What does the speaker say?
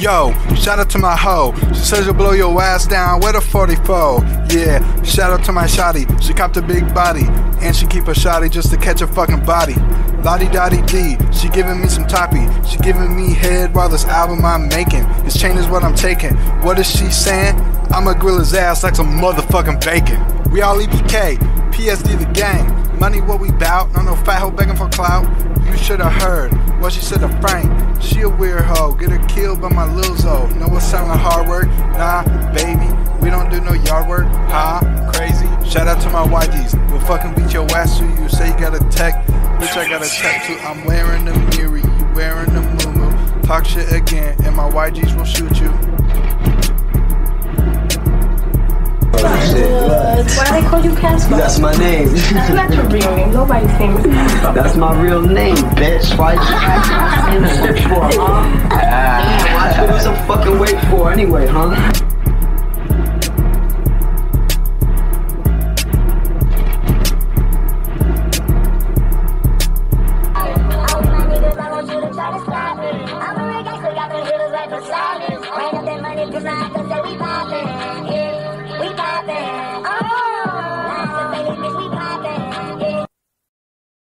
Yo, shout out to my hoe. She says you'll blow your ass down with a 44. Yeah, shout out to my shawty. She copped a big body, and she keep a shawty just to catch a fucking body. Lottie dottie D, she giving me some toppy. She giving me head while this album I'm making. This chain is what I'm taking. What is she saying? I'ma grill his ass like some motherfucking bacon. We all EPK, PSD the gang. Money what we bout, no fat hoe begging for clout. You should've heard what she said to Frank. She a weird hoe, get her killed by my Lil Zo. Know what sound like hard work? Nah, baby, we don't do no yard work. Huh? Crazy? Shout out to my YGs. We'll fucking beat your ass too. You say you got a tech, bitch I got a tech too. I'm wearing the mirror, you wearing the moo-moo. Talk shit again, and my YGs will shoot you. Why they call you Casper? That's my name. That's not your real name. Nobody's saying Casper. That's my real name, bitch. Why you wait for, huh? What you some fucking wait for anyway, huh?